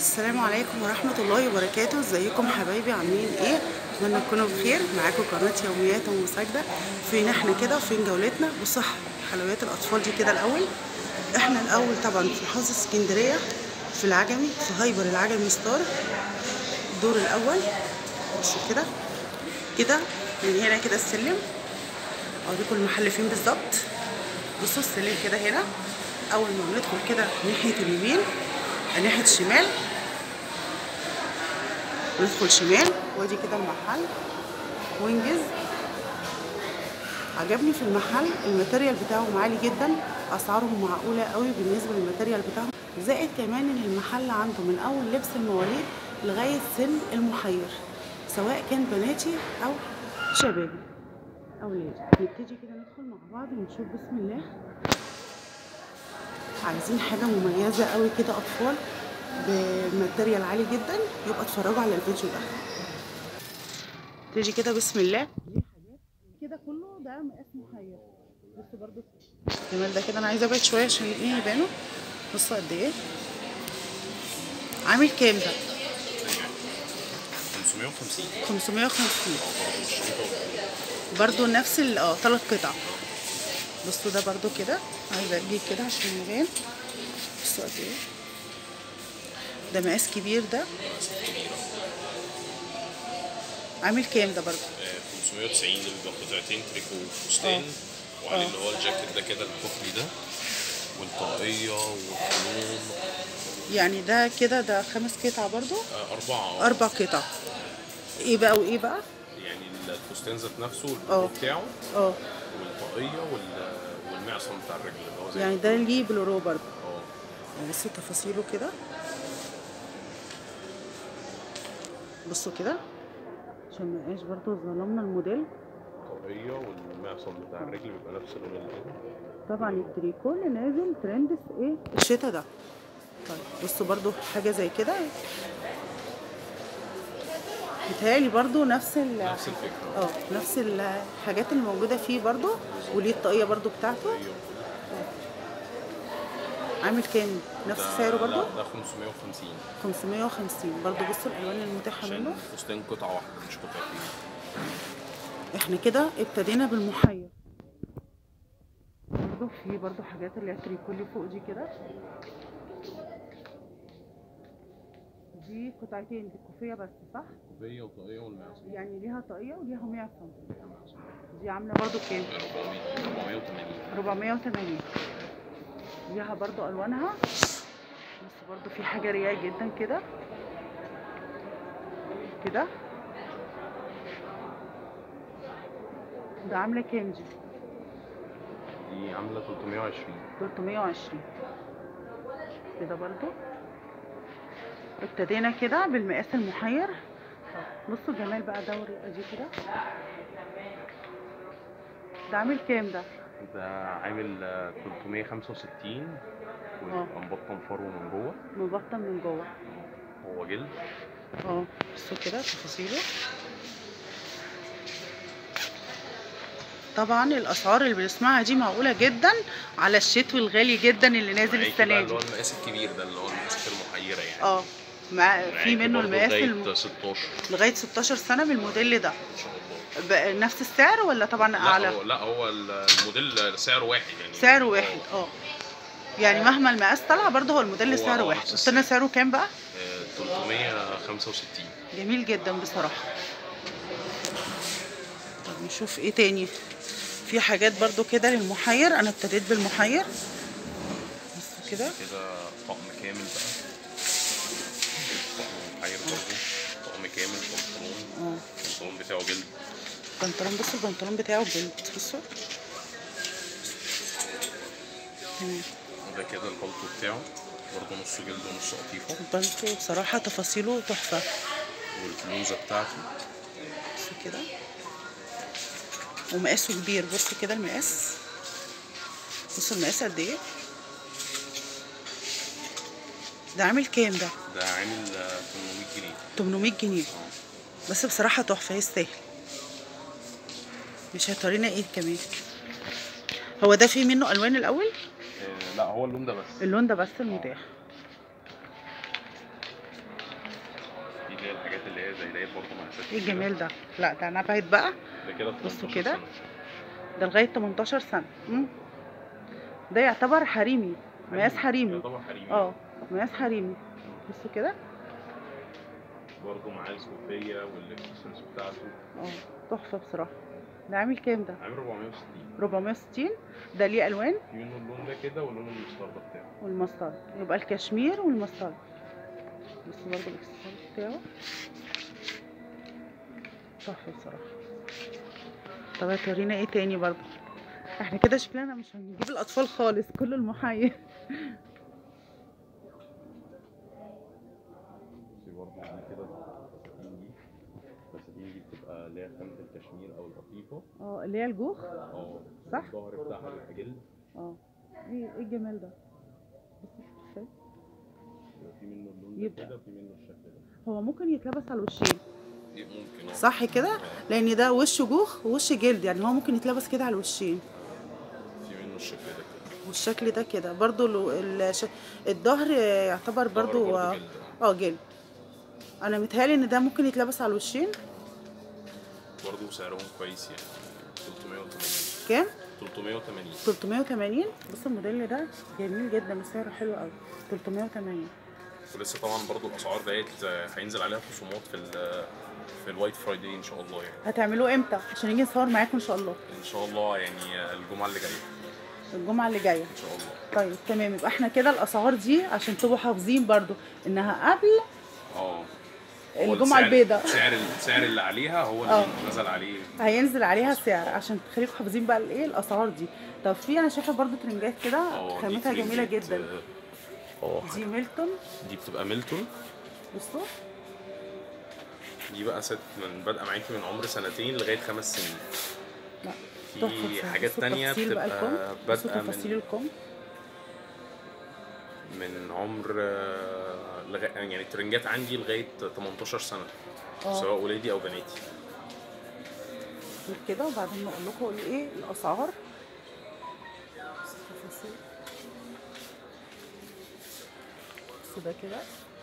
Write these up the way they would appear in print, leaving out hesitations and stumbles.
السلام عليكم ورحمة الله وبركاته. ازيكم حبايبي، عاملين ايه؟ اتمنى تكونوا بخير. معاكم قناة يوميات ام ساجدة. فين احنا كده وفين جولتنا؟ بصوا حلويات الاطفال دي كده. الاول احنا طبعا في محافظة اسكندرية، في العجمي، في هايبر العجمي ستار، الدور الاول. بصوا كده كده من هنا كده السلم. اوريكم المحل فين بالظبط. بصوا السلم كده هنا. اول ما بندخل كده ناحية اليمين، ناحية الشمال ندخل شمال، وادي كده المحل وينجز. عجبني في المحل الماتيريال بتاعهم عالي جدا، اسعارهم معقوله قوي بالنسبه للماتيريال بتاعهم. زائد كمان ان المحل عنده من اول لبس المواليد لغايه سن المحير، سواء كان بناتي او شبابي او ولادي. نبتدي كده ندخل مع بعض ونشوف. بسم الله. عايزين حاجه مميزه قوي كده اطفال بماتيريال عالي جدا، يبقى اتفرجوا على الفيديو ده. تيجي كده بسم الله. كده كله ده مقاس محير. بصوا برضو الجمال ده كده. انا عايزه ابعد شويه عشان ايه يبانوا. بصوا قد ايه عامل كام ده؟ 550 برضو نفس ثلاث قطع. بصوا ده برضو كده. عايزه اجيب كده عشان يبان. بصوا قد ايه ده، مقاس كبير ده. عامل كام ده برضو؟ 590. اللي بيبقى قطعتين تريكو وفستان، وعليه اللي هو الجاكيت ده كده الكحلي ده، والطاقية والفنون. يعني ده كده ده 5 قطع برضو؟ 4. 4 قطع. ايه بقى وايه بقى؟ يعني الفستان ذات نفسه البلو بتاعه، والطاقية والمعصم بتاع الرجل اللي هو زي يعني ده ليه بلورو برضو. اه بصوا تفاصيله كده. بصوا كده عشان ما يبقاش برضو ظلمنا الموديل. الطاقية والمعصم بتاع الرجل بيبقى نفس اللون اللي هنا. طبعا التريكو اللي نازل ترند ايه الشتا ده. طيب بصوا برضو حاجه زي كده. بيتهيألي برضو نفس الفكره. نفس الحاجات اللي موجوده فيه برضو. وليه الطاقيه برضو بتاعته. عامل كام؟ نفس سعره برضو؟ ده 550. 550 برضو. بصوا الالوان المتاحه منه. الفستان قطعه واحده مش قطعتين. احنا كده ابتدينا بالمحير. برضو في برضو حاجات اللي هي التريكو اللي فوق دي كده. دي قطعتين، دي كوفيه بس صح؟ كوفيه وطاقيه والمعصم. يعني ليها طاقيه وليها معصم. دي عامله برضو كام؟ 480. ليها برضو الوانها. بس برضو في حاجه رياء جدا كده كده. ده عامله كام دي؟ دي عامله 320 كده برضو. ابتدينا كده بالمقاس المحير. بصوا جمال بقى دوري ادي كده. ده عامل كام ده؟ ده عامل 365. ويبقى مبطن فرو من جوه. مبطن من جوه. هو جلد. بصوا كده تفاصيله. طبعا الاسعار اللي بنسمعها دي معقوله جدا على الشتوي الغالي جدا اللي نازل السنه دي. اللي هو المقاس الكبير ده اللي هو المقاسات المحيره يعني. في منه المقاس لغايه 16. لغايه 16 سنه بالموديل ده. ان شاء الله. نفس السعر ولا طبعا اعلى؟ لا هو الموديل سعره واحد يعني. سعره واحد. يعني مهما المقاس طلع برضه هو الموديل سعره واحد. استنى سعره كام بقى؟ 365. جميل جدا بصراحه. طب نشوف ايه تاني. في حاجات برضو كده للمحير. انا ابتديت بالمحير. بصوا كده طقم كامل بقى. طقم محير برضو. طقم كامل بنطلون. البنطلون بتاعه جلد. بنطلون. بصوا البنطلون بتاعه جلد. بصوا ده كده البلطو بتاعه برضه نص جلد ونص قطيفه. البلطو بصراحه تفاصيله تحفه. والبلوزه بتاعته بصوا كده. ومقاسه كبير. بصوا كده المقاس. بصوا المقاس قد ايه. ده عامل كام ده؟ ده عامل 800 جنيه. 800 جنيه. بس بصراحه تحفه يستاهل. مش هتورينا ايه كمان. هو ده فيه منه الوان الاول؟ لا هو اللون ده بس. اللون ده بس المتاح. اللي هي الحاجات اللي هي زي ديت برضه مقاسات ايه كبيرة. الجمال ده. لا ده انا ابعد بقى. ده كده بصوا 18 كده. سنة. ده لغايه 18 سنه. ده يعتبر حريمي، مقاس حريمي. يعتبر حريمي. اه مقاس حريمي. بصوا كده. برضه معاه الكوفية والاكسسوارز بتاعته. تحفه بصراحه. ده عامل كام ده؟ عامل 460. 460. ده ليه الوان؟ في منه اللون ده كده واللون المستردة بتاعه. والمسترد. يبقى الكشمير والمسترد. بصوا برضه الاكسسوار بتاعه تحفه بصراحه. طب هتورينا ايه تاني برضه؟ احنا كده شكلنا مش هنجيب الاطفال خالص، كله المحيط. بصي برضه دي كده الفساتين دي. الفساتين دي بتبقى اللي هي خامة الكشمير أو القطيفة. اللي هي الجوخ. صح؟ الظهر بتاعها بيبقى جلد. ايه الجمال ده. بصي في منه اللون ده كده وفي منه الشكل ده. هو ممكن يتلبس على الوشين. ممكن. صح كده؟ لان ده وش جوخ ووش جلد، يعني هو ممكن يتلبس كده على الوشين. في منه الشكل ده كده والشكل ده كده برضو الظهر يعتبر برضو جلد. جلد. انا متهيألي ان ده ممكن يتلبس على الوشين. برضو سعرهم كويس يعني 380. كام؟ 380. 380. بص الموديل ده جميل جدا وسعره حلو قوي. 380. ولسه طبعا برضو الاسعار ديت هينزل عليها خصومات في الوايت فرايداي ان شاء الله يعني. هتعملوه امتى عشان نيجي نصور معاكم ان شاء الله؟ ان شاء الله يعني الجمعه اللي جايه. الجمعه اللي جايه ان شاء الله. طيب تمام. يبقى احنا كده الاسعار دي عشان تبقوا حافظين برضو انها قبل الجمعه البيضاء. السعر اللي عليها هو اللي نزل عليه. هينزل عليها سعر عشان تخليكم حافظين بقى الايه الاسعار دي. طب في انا شايفه برضو ترنجات كده خامتها جميله جدا. دي ميلتون. دي بتبقى ميلتون. بصوا دي بقى ست من بادئه معاكي من عمر 2 لغايه 5 سنين. لا في حاجات تانية بتبقى بادئه من عمر يعني الترنجات عندي لغايه 18 سنه. سواء ولادي او بناتي كده. وبعدين نقول لكم ايه الاسعار. بصوا ده كده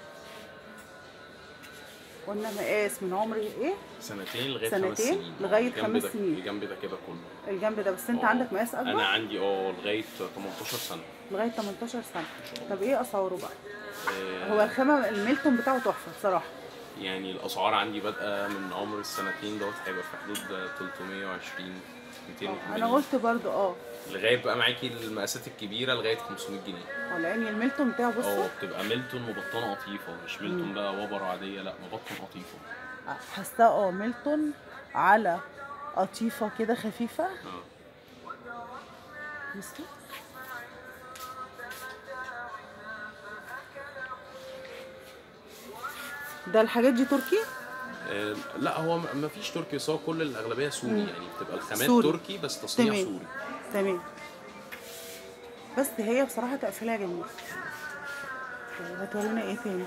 قلنا مقاس من عمر ايه؟ 2 لغايه 5 سنين. لغايه 5 سنين. الجنب ده كده كله. الجنب ده بس انت عندك مقاس اكبر؟ انا عندي لغايه 18 سنه. لغايه 18 سنه. طب ايه اسعاره بقى؟ هو الخامه الميلتون بتاعه تحفه بصراحه. يعني الاسعار عندي بادئه من عمر 2 دوت هيبقى في حدود 320 280. انا قلت برضو لغايه بقى معاكي المقاسات الكبيره لغايه 500 جنيه. لان الميلتون بتاعه بصوا بتبقى ميلتون مبطنه قطيفه، مش ميلتون بقى وبر عاديه، لا مبطن قطيفه. حاساه ميلتون على قطيفه كده خفيفه. بصوا ده الحاجات دي تركي؟ لا هو ما فيش تركي، بس هو كل الاغلبيه سوري. يعني بتبقى الخامات سوري. تركي بس تصنيع سوري. تمام. بس هي بصراحه تقفيلها جميل. هتورينا ايه تاني؟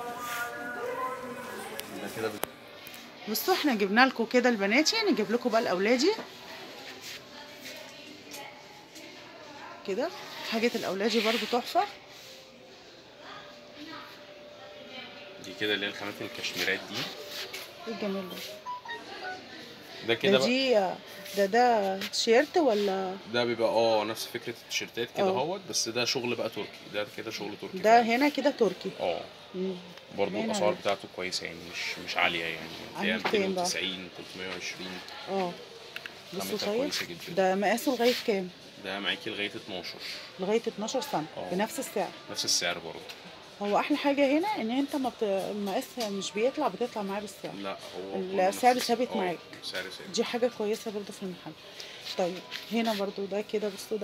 ده كده بصوا احنا جبنا لكم كده البناتي، نجيب لكم بقى الاولادي كده. حاجه الاولادي برضو تحفه. دي كده اللي هي الخامات الكشميرات دي. ايه الجمال ده كده ده تيشيرت ولا ده بيبقى نفس فكره التيشيرتات كده اهوت، بس ده شغل بقى تركي. ده كده شغل تركي. ده هنا كده تركي. برضو الاسعار بتاعته كويسه يعني مش عاليه يعني. 290 320. بصوا كويسه جدا. ده مقاسه لغايه كام؟ ده معاكي لغايه 12. لغايه 12 سنه. بنفس السعر. نفس السعر برضو. هو احلى حاجه هنا ان انت المقاس مش بتطلع معاه بالسعر. لا هو السعر ثابت معاك. سعر ثابت. دي حاجه كويسه برضو في المحل. طيب هنا برضو ده كده. بصوا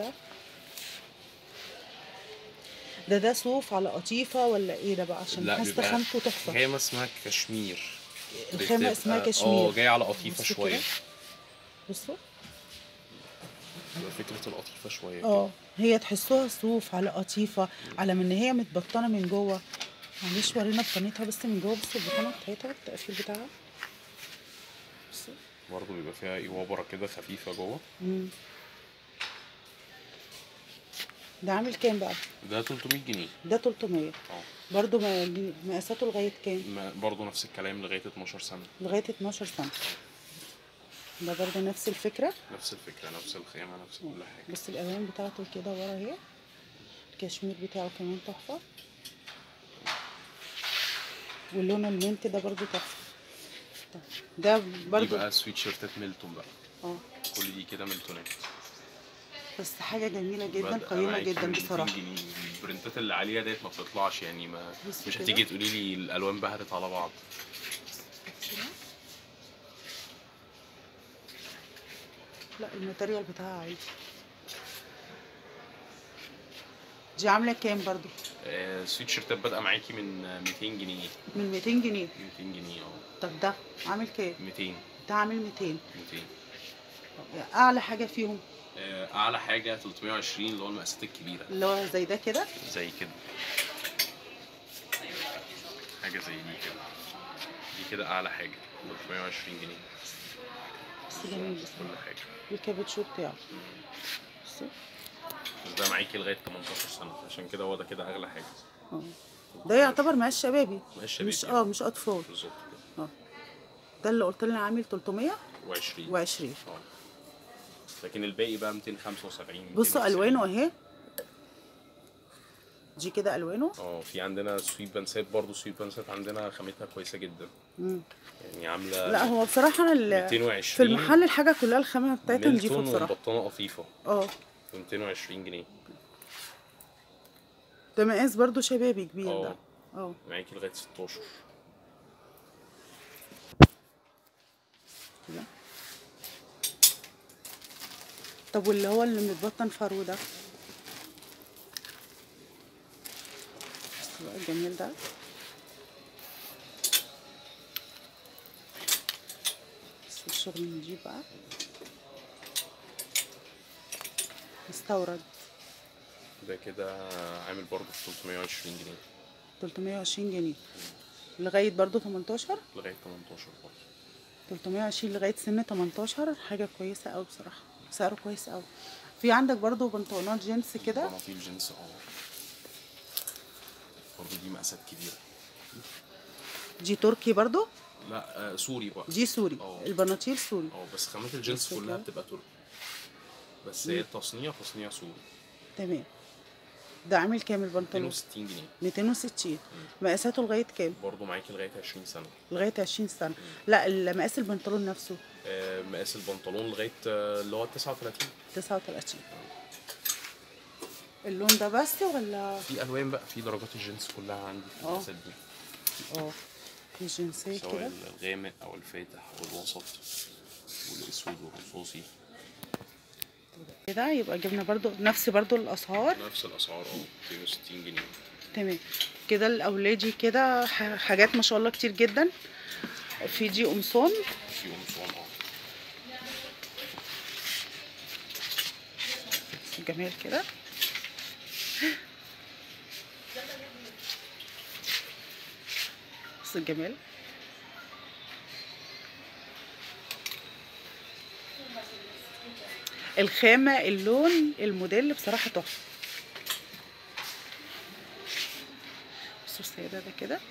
ده صوف على قطيفه ولا ايه ده بقى؟ عشان حاسه خامته تحفه. خامه اسمها كشمير. الخامه اسمها كشمير. جايه على قطيفه شويه. بصوا فكره القطيفه شويه. هي تحسوها صوف على قطيفه، على من هي متبطنه من جوه. معلش ورينا بطانتها بس من جوه. بصوا البطانه بتاعتها التقفيل بتاعها. بصوا برضه بيبقى فيها وبره كده خفيفه جوه. ده عامل كام بقى؟ ده 300 جنيه. ده 300. اه برضو مقاساته لغايه كام؟ برضه نفس الكلام لغايه 12 سنه. لغايه 12 سنه. ده برضو نفس الفكره. نفس الفكره، نفس الخامه، نفس كل حاجه. بص الالوان بتاعته كده ورا اهي. الكشمير بتاعه كمان تحفه. واللون المنت ده برضو تحفه. ده دي برضو بقى سويت شيرتات ميلتون بقى. اه كل دي كده ميلتونات. بس حاجه جميله جدا، بادئة قيمه معاكي جدا من 200 بصراحه. جنيه البرنتات اللي عليها ديت ما بتطلعش يعني، ما بص مش كده. هتيجي تقولي لي الالوان بهتت على بعض. لا الماتيريال بتاعها عادي. دي عامله كام برضو؟ سويت شيرتات بادئه معاكي من 200 جنيه. من 200 جنيه. 200 جنيه اه. طب ده عامل كام؟ 200. ده عامل 200. 200. اعلى حاجه فيهم اعلى حاجه 320 اللي هو المقاسات الكبيره. اللي هو زي ده كده. زي كده. حاجه زي دي كده. دي كده اعلى حاجه 320 جنيه. بس جميل بس كل حاجه. الكابتشو بتاعه. بصي. بس ده معاكي لغايه 18 سنه، عشان كده هو ده كده اغلى حاجه. اه ده يعتبر مقاس شبابي. مقاس شبابي مش يعني. مش اطفال. بالظبط كده. ده اللي قلت لنا عامل 320. لكن الباقي بقى 275. بصوا الوانه اهي. دي كده الوانه. في عندنا سويت بانسات برضو. سويت بانسات عندنا خامتها كويسه جدا. يعني عامله. لا هو بصراحه انا 220 في المحل الحاجه كلها الخامه بتاعتها نضيفه بصراحه. والبطانه قطيفه. ب 220 جنيه. ده مقاس برضو شبابي كبير ده. معاكي لغايه 16 كده. طب واللي هو اللي متبطن فرو ده؟ بص بقى الجميل ده. بس الشغل نجيب بقى مستورد. ده كده عامل برضو 320 جنيه. 320 جنيه لغايه برضو 18. لغايه 18 برضو. 320 لغايه سن 18. حاجه كويسه قوي بصراحه، سعره كويس قوي. في عندك برضو بنطلونات جينز كده. بناطيل جينز برضو دي مقاسات كبيره. دي تركي برضو. لا سوري بقى. دي سوري. البناطيل سوري. بس خامات الجينز كلها بتبقى تركي، بس هي تصنيع سوري. تمام. ده عامل كام البنطلون؟ 260 جنيه. 260. مقاساته لغايه كام؟ برضه معاكي لغايه 20 سنه. لغايه 20 سنه. لا مقاس البنطلون نفسه. مقاس البنطلون لغايه اللي هو 39. 39. اللون ده بس ولا في الوان بقى؟ في درجات الجنس كلها عندي في المقاسات دي. في جنسيه كده، سواء الغامق او الفاتح او الوسط والاسود والرصاصي كده. يبقى جبنا برضو نفس برضو الاسعار. نفس الاسعار 260 جنيه. تمام كده. الاولادي كده حاجات ما شاء الله كتير جدا. في دي قمصان. جميل كده. بص الجمال. الخامة، اللون، الموديل بصراحة تحفة. بصوا السيدة ده كده.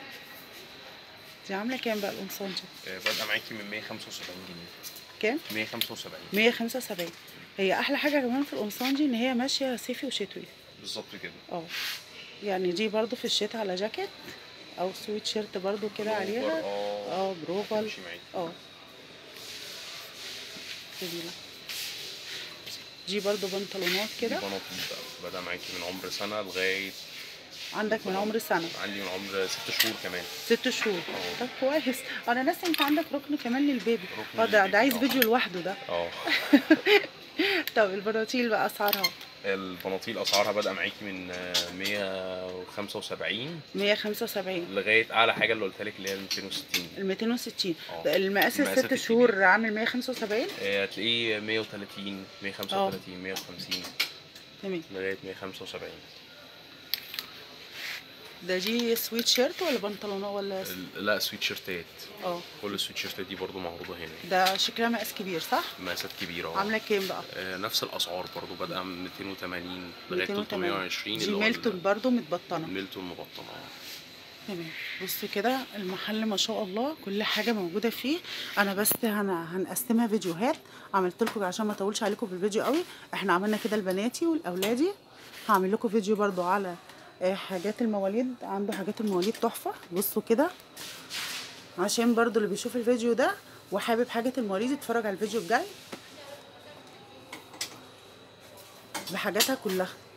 دي عاملة كام بقى القمصان دي؟ بادئة معاكي من 175 جنيه. كام؟ 175. 175. هي أحلى حاجة كمان في القمصان دي إن هي ماشية صيفي وشتوي. بالظبط كده. يعني دي برضو في الشتاء على جاكيت أو سويت شيرت برضو كده عليها. بروفال. جميلة. دي برضو بنطلونات كده. دي بناطيل بادئة معاكي من عمر سنة لغاية. عندك من عمر سنة؟ عندي من عمر 6 شهور كمان. 6 شهور. طب كويس. انا ناسي انت عندك ركن كمان للبيبي. ده عايز فيديو لوحده ده. طب البناطيل بقى اسعارها؟ البناطيل اسعارها بادئه معاكي من 175 لغايه اعلى حاجه اللي قلت لك اللي هي 260. ال 260. المقاس ال6 شهور عامل 175. هتلاقيه 130 135 150. تمام. لغايه 175. دي سويت شيرت ولا بنطلونات ولا لا سويت شيرتات. اه كل السويت شيرتات دي برضو معروضه هنا. ده شكلها مقاس كبير صح؟ مقاسات كبيره عامله كام بقى؟ نفس الاسعار برضو، بادئه من 280 لغايه 280. 320. دي ميلتون برضو متبطنه. ميلتون مبطنه. تمام. بصوا كده المحل ما شاء الله كل حاجه موجوده فيه. انا بس هنقسمها فيديوهات، عملت لكم عشان ما اطولش عليكم في الفيديو قوي. احنا عملنا كده لبناتي ولاولادي، هعمل لكم فيديو برضو على حاجات المواليد. عنده حاجات المواليد تحفه. بصوا كده عشان برضو اللي بيشوف الفيديو ده وحابب حاجه المواليد يتفرج على الفيديو الجاي بحاجاتها كلها.